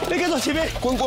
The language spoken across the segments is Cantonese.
你繼續前面。 冠。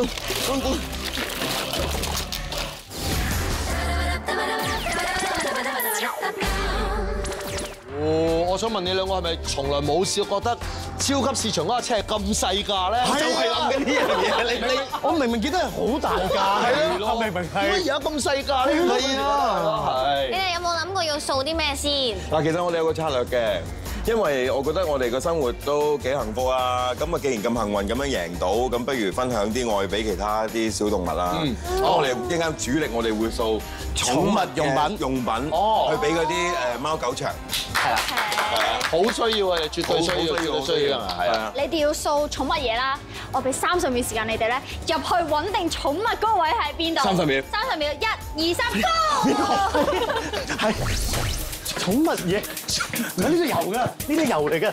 我想問你兩個係咪從來冇試過覺得超級市場嗰架車係咁細架咧？ 就係諗緊呢樣嘢， 我明明記得係好大架， 係咯， 明明點解而家咁細架咧？係啊， 你哋有冇諗過要掃啲咩先？ 嗱，其實我哋有個策略嘅。因為我覺得我哋個生活都幾幸福啊，咁啊既然咁幸運咁樣贏到，咁不如分享啲愛俾其他啲小動物啦。我哋一間主力，我哋會掃寵物用品，去俾嗰啲貓狗場。 係啊，好需要啊，絕對需要，絕對需要啊，係啊。 你哋要掃寵物嘢啦，我俾30秒時間你哋咧入去揾定寵物嗰個位喺邊度。 30秒 ，30秒，1、2、3，Go！ 係寵物嘢，唔係呢度油㗎，呢啲油嚟㗎。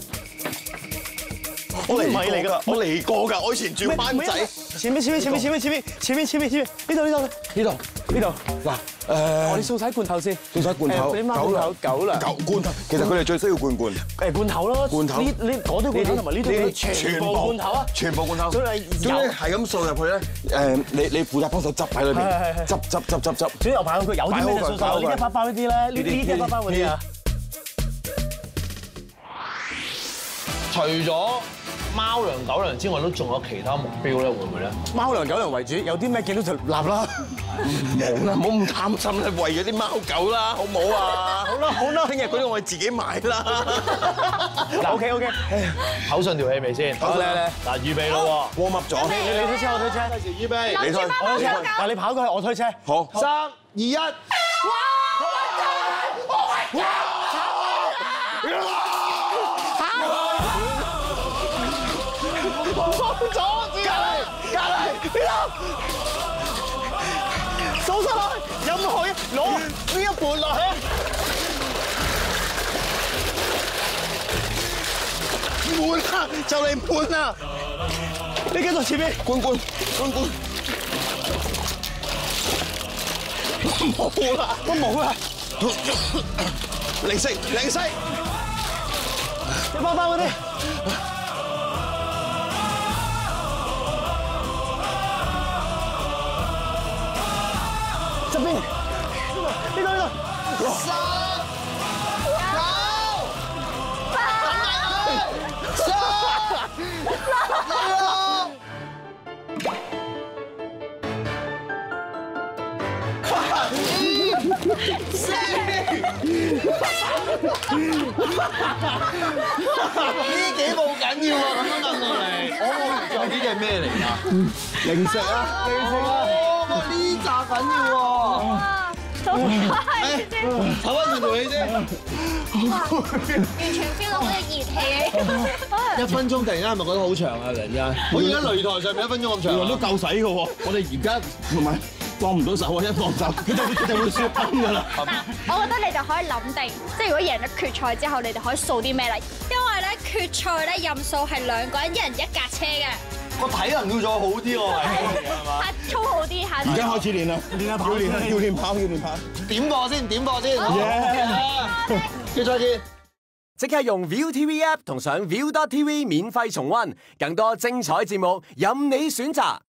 我嚟過㗎，我以前住灣仔。 前面，呢度。 嗱， 我哋掃晒罐頭先， 掃晒罐頭、 俾貓狗糧、 罐頭，其實佢哋最需要罐。 罐頭咯， 罐頭呢嗰堆罐頭同埋呢堆全部罐頭啊， 全部罐頭。 所以總之係咁掃入去咧，你負責幫手執喺裏邊，執。 總之又擺好佢，有啲咩就掃晒，呢一包包呢啲咧，呢啲一包包嗰啲啊。 除咗貓糧、狗糧之外，都仲有其他目標咧，會唔會咧？ 貓糧、狗糧為主，有啲咩見到就立啦。 冇啦，唔好咁貪心啦，為咗啲貓狗啦，好唔好啊？好啦，聽日嗰啲我哋自己買啦。 OK， 口上條氣未先？ 好嚟， 嗱，預備咯喎 warm up 咗。 你推車，我推車。 預備， 你推， 我推車。嗱，你跑過去，我推車。 好 3、2、1。 掃晒落去，任何嘢攞呢一盤落去。 滿啦，就嚟滿啦。 你繼續前面。 罐。冇啦， 都冇啦。 零食。 一包包嗰啲。側邊，呢度。 3、呢幾步緊要啊！咁樣問落嚟，我呢啲係咩嚟㗎？ 零食啊！ 呢扎緊要喎！唞翻條氣先。 完全 feel 到嗰隻熱氣。 1分鐘突然間係咪覺得好長啊？突然間，我而家擂台上面1分鐘咁長， 都夠使嘅喎。我哋而家同埋放唔到手啊！一放手，佢就會雪崩㗎啦。 嗱，我覺得你哋可以諗定，即係如果贏咗決賽之後，你哋可以掃啲咩啦？因為咧決賽咧任掃係2個人，1人1架車嘅。 個體能要再好啲喎，係嘛？ 操好啲下。 而家開始練啦，要練跑。 點播先，叫再見。 即刻用 ViuTV App 同上 Viu.tv 免費重溫，更多精彩節目任你選擇。